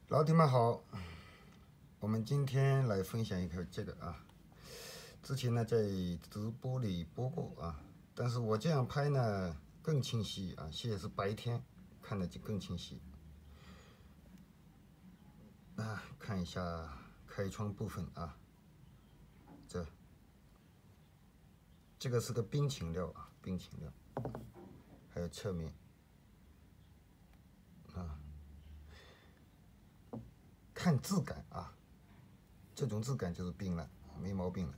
老铁们好，我们今天来分享一个这个啊，之前呢在直播里播过啊，但是我这样拍呢更清晰啊，现在是白天，看的就更清晰。看一下开窗部分啊，这个是个冰情料啊，冰情料，还有侧面啊，看质感啊，这种质感就是冰了，没毛病了。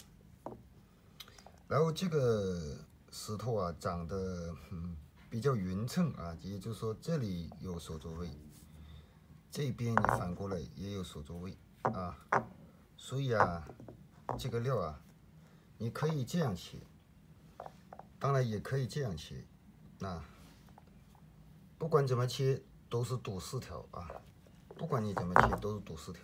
然后这个石头啊，长得比较匀称啊，也就是说这里有手作位，这边你反过来也有手作位啊，所以啊，这个料啊，你可以这样切，当然也可以这样切，不管怎么切都是赌4条啊，不管你怎么切都是赌4条，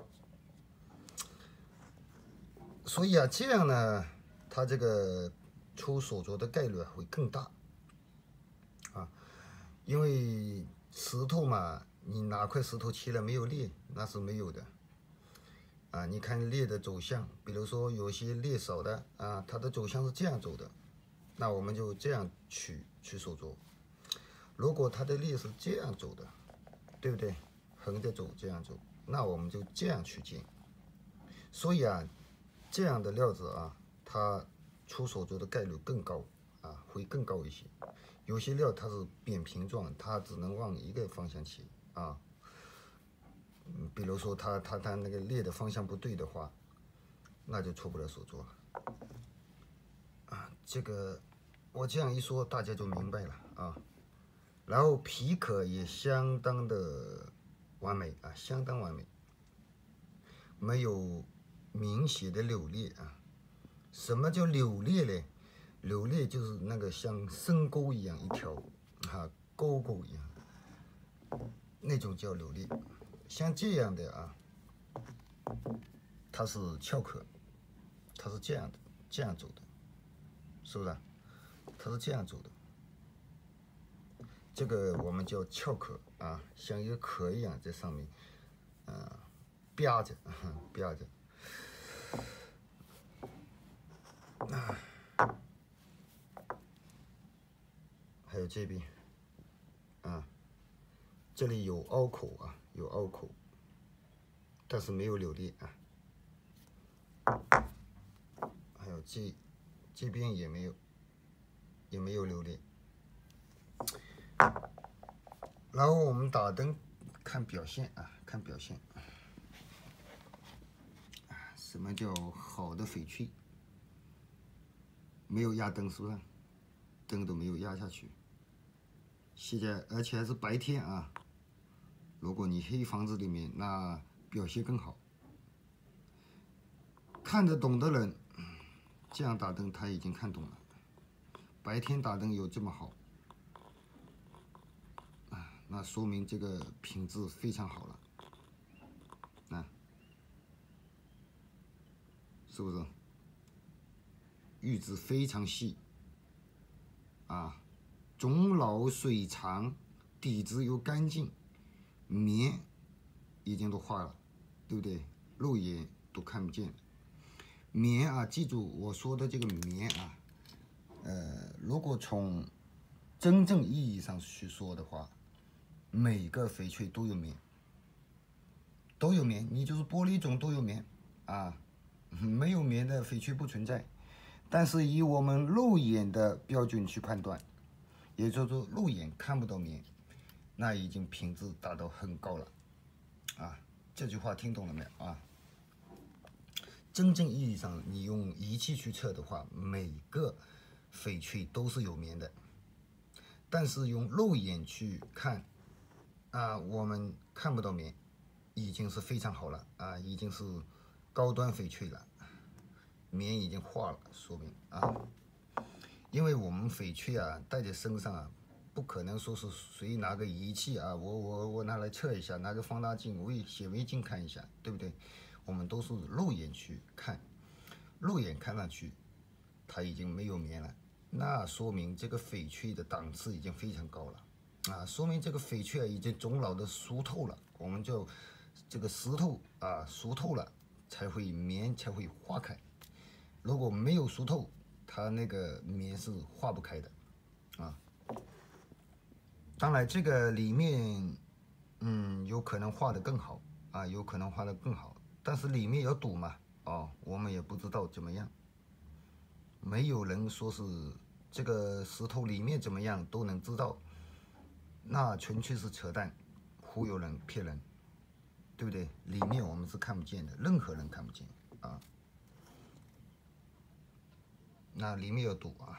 所以啊，这样呢，它这个出手镯的概率会更大啊，因为石头嘛，你哪块石头切了没有裂，那是没有的啊。你看裂的走向，比如说有些裂少的啊，它的走向是这样走的，那我们就这样取手镯。如果它的裂是这样走的，对不对？横着走这样走，那我们就这样去剪。所以啊，这样的料子啊，它出手镯的概率更高啊，会更高一些。有些料它是扁平状，它只能往一个方向切啊。比如说它那个裂的方向不对的话，那就出不了手镯了啊。这个我这样一说，大家就明白了啊。然后皮壳也相当的完美啊，相当完美，没有明显的扭裂啊。什么叫扭裂呢？扭裂就是那个像深沟一样一条沟一样，那种叫扭裂。像这样的啊，它是翘壳，它是这样的，这样走的，是不是？它是这样走的，这个我们叫翘壳啊，像一个壳一样在上面，啪着，啪着。还有这边啊，这里有凹口啊，有凹口，但是没有扭裂啊。还有这边也没有扭裂。然后我们打灯看表现啊，看表现。什么叫好的翡翠？没有压灯是不是？灯都没有压下去。现在而且还是白天啊，如果你黑房子里面，那表现更好。看得懂的人，这样打灯他已经看懂了。白天打灯有这么好啊，那说明这个品质非常好了啊，是不是？玉质非常细啊，中老水长，底子又干净，棉已经都化了，对不对？肉眼都看不见。棉啊，记住我说的这个棉啊，如果从真正意义上去说的话，每个翡翠都有棉，都有棉，你就是玻璃种都有棉啊，没有棉的翡翠不存在。但是以我们肉眼的标准去判断，也就是说肉眼看不到棉，那已经品质达到很高了啊。这句话听懂了没有啊？真正意义上，你用仪器去测的话，每个翡翠都是有棉的。但是用肉眼去看，我们看不到棉，已经是非常好了啊，已经是高端翡翠了，棉已经化了，说明啊，因为我们翡翠啊戴在身上啊，不可能说是谁拿个仪器啊，我拿来测一下，拿个放大镜、显微镜看一下，对不对？我们都是肉眼去看，肉眼看上去它已经没有棉了，那说明这个翡翠的档次已经非常高了啊，说明这个翡翠已经中老的熟透了，我们就这个石头啊熟透了，棉才会化开。如果没有熟透，它那个棉是化不开的啊。当然，这个里面有可能画得更好啊，有可能画得更好，但是里面有堵嘛，哦，我们也不知道怎么样。没有人说是这个石头里面怎么样都能知道，那纯粹是扯淡，忽悠人骗人，对不对？里面我们是看不见的，任何人看不见啊。那里面有堵啊，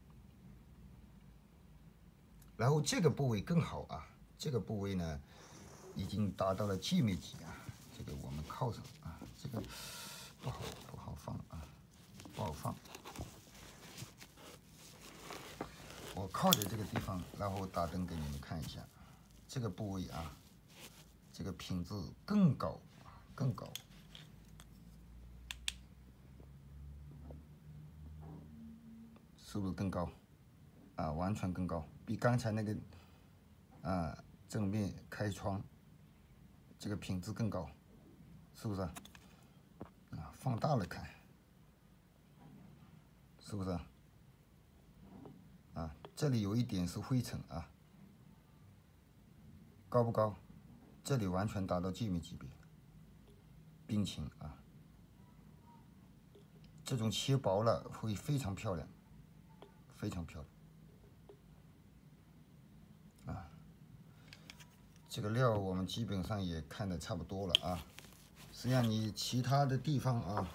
然后这个部位更好啊，这个部位呢已经达到了界面级啊，这个我们靠上啊，这个不好放啊，不好放。我靠在这个地方，然后打灯给你们看一下，这个部位啊，这个品质更高，更高。是不是更高？啊，完全更高，比刚才那个正面开窗这个品质更高，是不是？啊，放大了看，是不是？啊，这里有一点是灰尘啊，高不高？这里完全达到界面级别，冰情啊，这种切薄了会非常漂亮，非常漂亮。啊，这个料我们基本上也看得差不多了啊。实际上你其他的地方啊，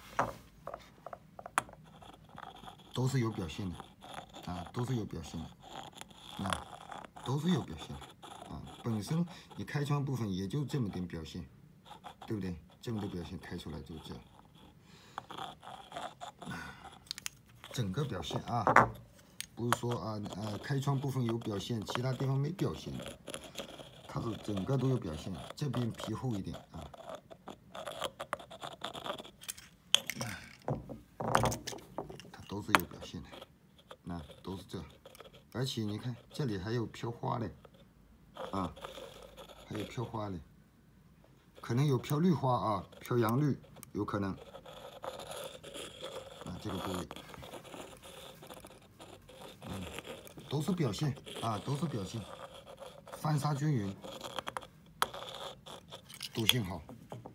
都是有表现的，啊，都是有表现的，啊，都是有表现的，啊，本身你开窗部分也就这么点表现，对不对？这么多表现开出来就这样，整个表现啊，不是说开窗部分有表现，其他地方没表现的，它是整个都有表现，这边皮厚一点啊。都是有表现的，那都是这，而且你看这里还有飘花嘞，啊，还有飘花嘞，可能有飘绿花啊，飘杨绿有可能，啊，这个部位，都是表现啊，都是表现，翻砂均匀，笃性好，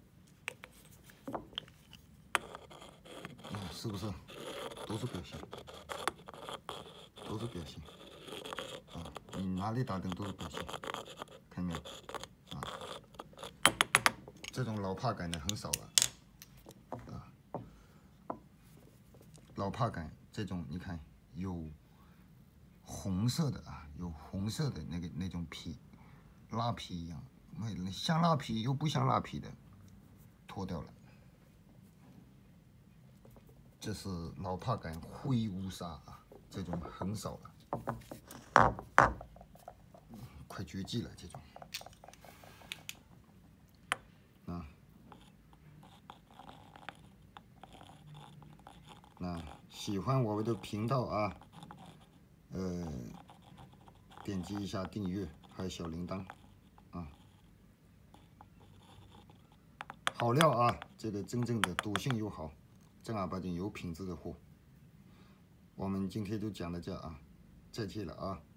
是不是？都是表现。都是表现，啊，你哪里打灯都是表现，看见没有？啊，这种老帕感的很少了，啊，老帕感这种你看有红色的啊，有红色的那种皮，蜡皮一样，像蜡皮又不像蜡皮的，脱掉了。这是老帕感灰乌纱啊。这种很少了，快绝迹了这种。啊，那喜欢我的频道啊，点击一下订阅，还有小铃铛，啊，好料啊，这个真正的笃性又好，正儿八经有品质的货。我们今天就讲到这啊，再见了啊。